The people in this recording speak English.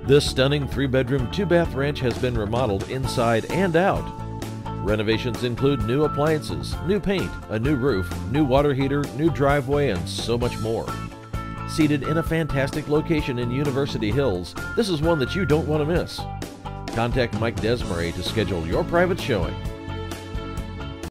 This stunning 3-bedroom, 2-bath ranch has been remodeled inside and out. Renovations include new appliances, new paint, a new roof, new water heater, new driveway, and so much more. Seated in a fantastic location in University Hills, this is one that you don't want to miss. Contact Mike Desmarais to schedule your private showing.